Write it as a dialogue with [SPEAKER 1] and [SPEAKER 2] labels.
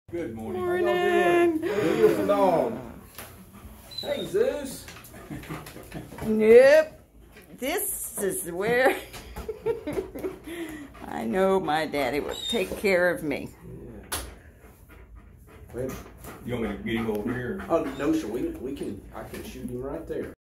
[SPEAKER 1] Good morning.
[SPEAKER 2] How y'all doing? Beautiful dog. Hey, Zeus.
[SPEAKER 3] Nope. This is where I know my daddy will take care of me.
[SPEAKER 2] Yeah. Well,
[SPEAKER 1] You want me to get him over here?
[SPEAKER 2] oh no, sir. I can shoot him right there.